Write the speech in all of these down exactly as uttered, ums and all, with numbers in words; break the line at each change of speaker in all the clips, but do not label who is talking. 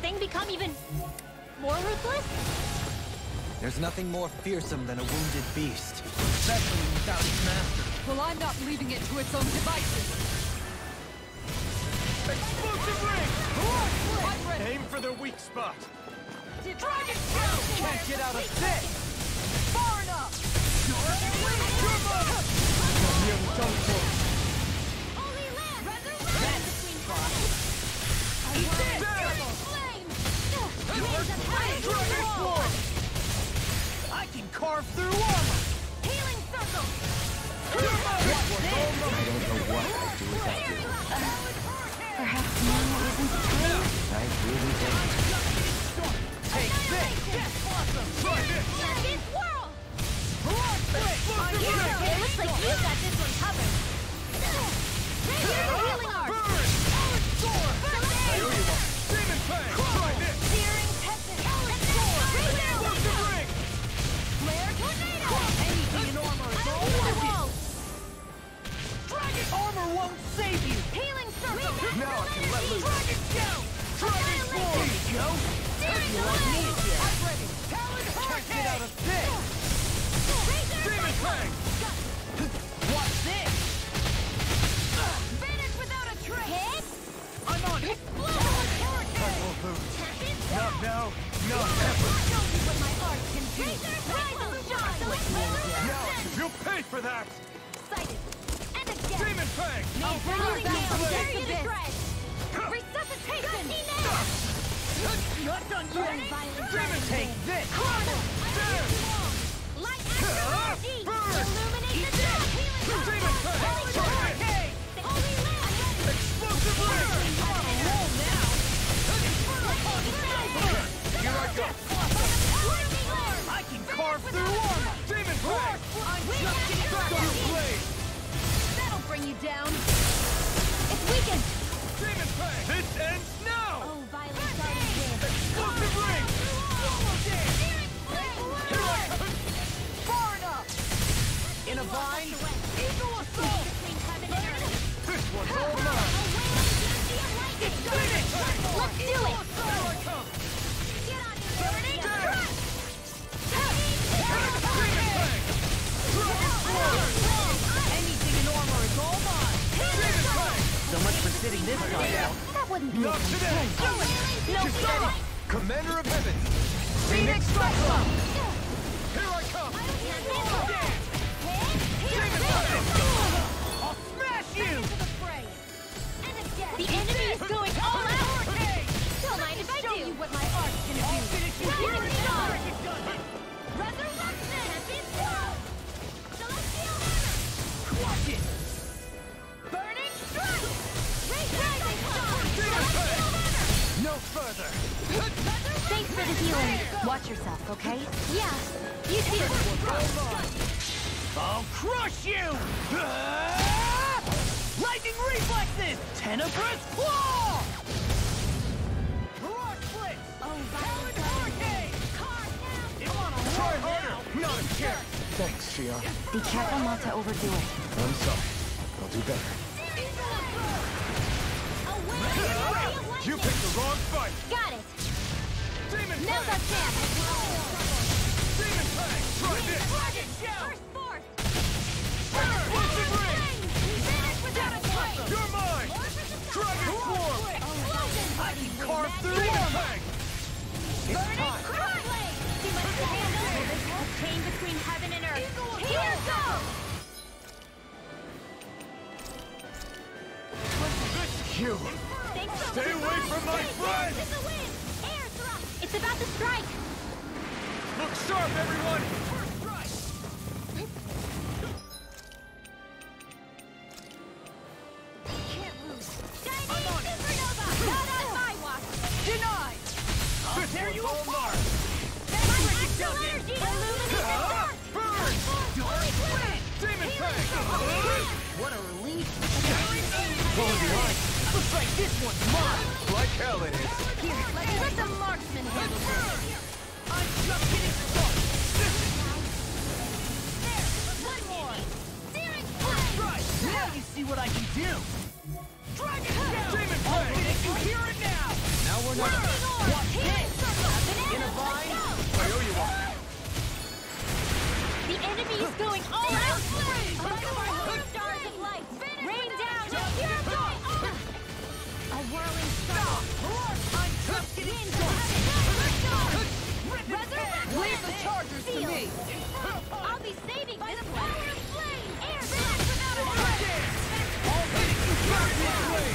thing become even more ruthless?
There's nothing more fearsome than a wounded beast.
Especially without its master.
Well, I'm not leaving it to its own devices.
Explosive ring!
I'm ready.
Aim for their weak spot.
Dragon Tail!
Can't get out of this!
Far enough!
Nearly done for.
Holy land!
That's fine.
Eat
this! Dragon Sword! I can carve through armor!
Healing circle!
You're mine!
I don't know what I'd do without you.
Perhaps now isn't the time?
I really don't.
Take this!
Death
Blossom! Try this!
This world!
Explosive
It
ring!
looks like you got this one covered. Healing art!
Burn! Sword! I owe you one! Demon Fang! Try this!
Searing tempest!
Explosive ring!
Flare tornado!
Anything in armor is all
Under
working.
wall!
Dragon armor won't save you!
Healing circle!
Now I can let loose!
Dragon shell!
Dragon Sword! There you go!
Searing
You like me?
blade!
I'm ready! Talon Can't get out of this! Demon Fang! Watch this!
Finish without a trace! Hit!
I'm on it!
Explosive hurricane!
I will lose.
Tempest!
Not now, not ever!
Show me what my art can do! Rise and shine!
Now you'll pay for that!
Sighted! And again!
Demon Fang!
I'll bring you down from death to this! Resuscitation!
Not done
Burning
yet!
violent
Demon, take this!
Carnal!
There!
Light after energy!
Burn!
Illuminate the dark! Healing
Demon Fang!
Holy
Try
Lord!
this!
Holy Land!
Explosive ring! On a roll now! Here I go! I can carve through armor! Demon Fang!
I'm just getting
Dark blade!
That'll bring you down! It's weakened!
Demon Fang! This ends now!
Oh, violent guardian wind!
Explosive ring! Here I come!
Far enough!
In a vine!
Eagle assault! Between heaven and earth!
This one's all mine!
Let's do it!
Here I come!
Get on your burning
There!
strike!
Demon Fang! Dragon Sword!
Anything in armor is all mine.
Demon Fang!
So much for sitting this guy out.
That wouldn't be a
Not today!
No
Kisara!
fear!
Commander of Heavens!
Phoenix Cyclone!
Here I come!
Hit!
Demon Fang! I'll smash you!
The enemy is going all out! Don't mind if I
Show
do!
you what my art can do.
I'll finish you here!
Resurrection!
Done.
Resurrection! Celestial hammer!
Watch it!
Burning strike! Rising star!
Demon Fang!
Celestial
No further!
Thanks for the healing. Watch yourself, okay? Yeah, you too.
I'll crush you! Ah! Lightning reflexes! Tenebrous claw! Mirage blitz!
Oh,
Talon
violent
hurricane! You wanna try harder? Not a chance! Thanks, Shion.
Be careful not to overdo it.
I'm sorry. I'll do better. You picked the wrong fight!
Got it.
Demon
Now's our
Fang!
chance.
Demon Fang! Try this!
Target first force.
Explosive ring!
Finish without a trace.
You're mine! Dragon Swarm! I can carve through Demon Fang! It's time!
Crossblade. See what you handle. A chain between heaven and earth. Here goes.
Good you!
Thanks so
Stay
much.
away from my friend!
It's a win. Air thrust. It's about to strike.
Look sharp, everyone! First strike!
Can't lose. Shining supernova. Not on my watch.
Denied!
I'll tear you apart!
Astral energy. Illuminate the dark.
Burn!
Win.
Demon Fang!
What a relief!
Falling behind! Looks like this one's mine! Like hell it is!
Here, let the marksman handle this.
I'm just getting started!
There. One more. Searing flame.
Right! Now you see what I can do! Dragon Shell! Demon
I'll
Fang!
finish you here and now!
Now we're not.
Watch
enemies going all out! Stars of light! Rain down! Here goes! A whirling star! Wind to heaven!
Leave the chargers to me!
I'll be saving this power of flame! Air blast without a word!
All hits you got this way!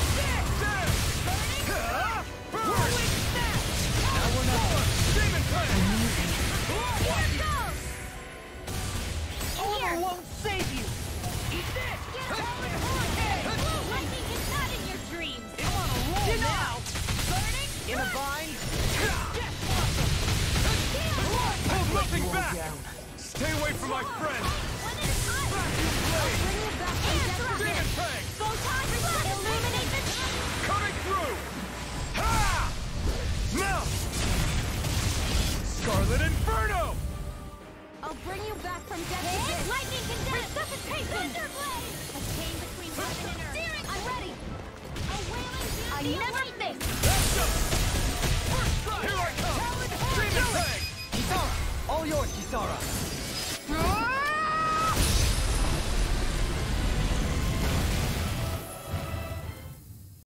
Now we're not.
Demon Fang!
Here goes!
Armor won't save you!
Eat this! Get over! Lightning is not in your dreams!
I'm on a roll now!
Burning!
In a bind?
Hold nothing back! Stay away from my friend!
When it is hot!
Blade!
Bring you back from death.
Demon Fang!
Photon blast! Illuminate the...
Coming through! Ha! Now! Scarlet Inferno!
I'll bring you back from death to this. Lightning condense! Resuscitation! Thunderblade! A chain between heaven and earth. Steering! I'm ready! A wailing I never think!
That's up! First strike! Here I come! Demon Fang!
Kisara! All yours, Kisara!